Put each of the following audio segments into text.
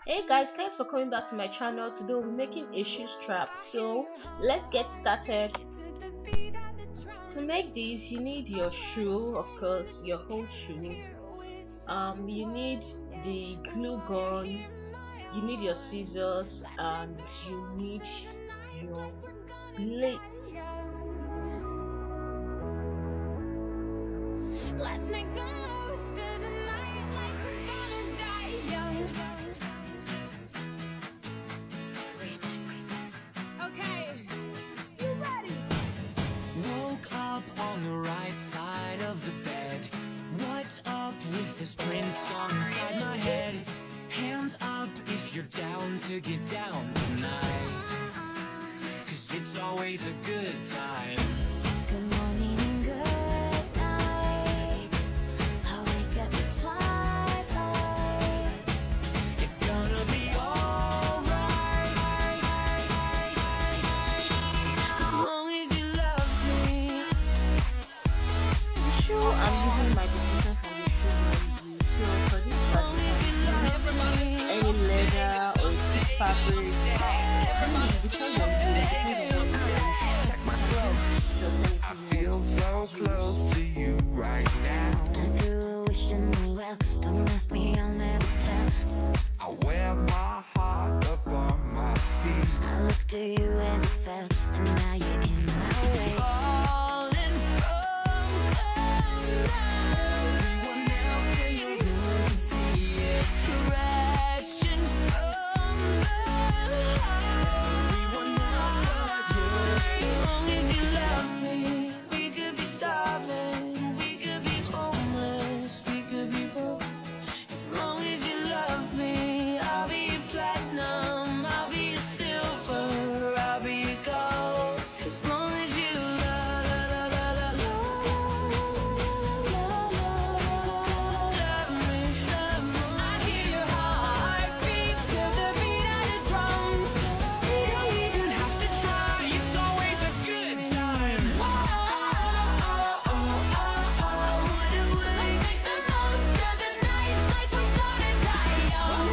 Hey guys, thanks for coming back to my channel. Today we'll be making a shoe strap, so let's get started. To make this, you need your shoe, of course, your whole shoe. You need the glue gun, you need your scissors, and you need your lace. Let's make the most of the night like we're gonna die young. Remix. Okay, you ready? Woke up on the right side of the bed. What's up with this Prince song inside my head? Hands up if you're down to get down tonight, 'cause it's always a good time. Good morning and good night. I wake up at twilight. It's gonna be alright, as long as you love me. The shoe I'm using my decision from the shoe maybe. So for this part, any leather or stiff fabric. Check my flow. I feel so close to you right now. I do wishing me well. Don't ask me, I'll never tell. I wear my heart up on my sleeve. I looked to you as it fell, and now you're in my way. Falling from cloud nine. Everyone else in the room can see it. Crashing from the high. Everyone else but you. As long as you love me, we could be starving, we could be homeless, we could be broke. As long as you love me, I'll be your platinum, I'll be your silver, I'll be your gold. As long as you love me, I hear your heartbeat to the beat of the drums. You don't even have to try, it's always a good time. Let's make the most of the night like we're gonna die young.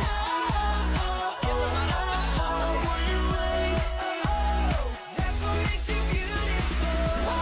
That's what makes it beautiful.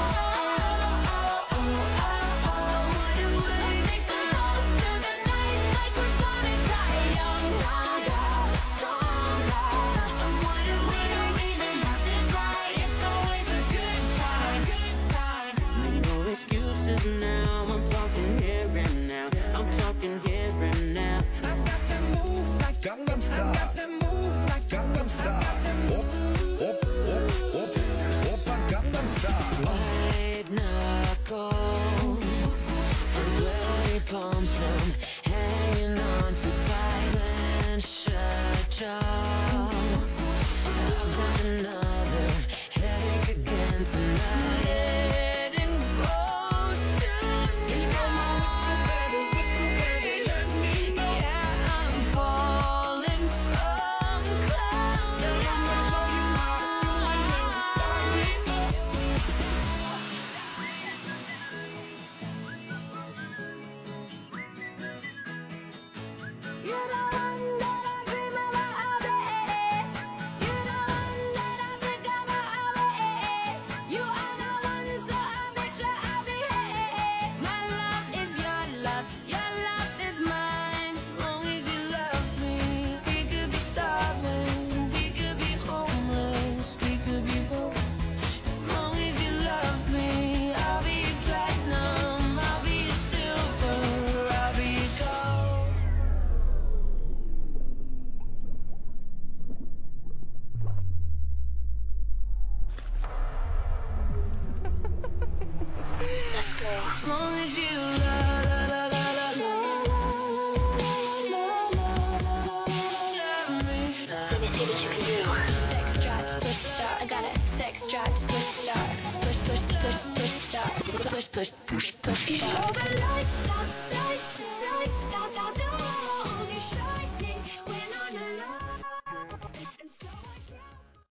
Let's make the most of the night like we're gonna die young. Stronger. We don't even have to try. It's always a good time. Make no excuses now. I'm talking here and now. I'm talking here and now. I got that move like Gangnam Style. I got that move like Gangnam Style. Op, op, op, op, op, Gangnam Style. White knuckles is where it comes from. Hanging on to tight and shut jaw. I've got another headache again tonight. Letting go tonight. Yeah, I'm falling from clouds. You're the one that I dream about always. You're the one that I think about always. You are the one, so I make sure I'll be here. My love is your love is mine. As long as you love me, we could be starving, we could be homeless, we could be broke. As long as you love me, I'll be your platinum, I'll be your silver, I'll be your gold. Let's go. As long as you love me. Let me see what you can do. Sex drives, push to start. I got it. Sex drives, push to start. Push to start. Push to start. Before the lights start, the door.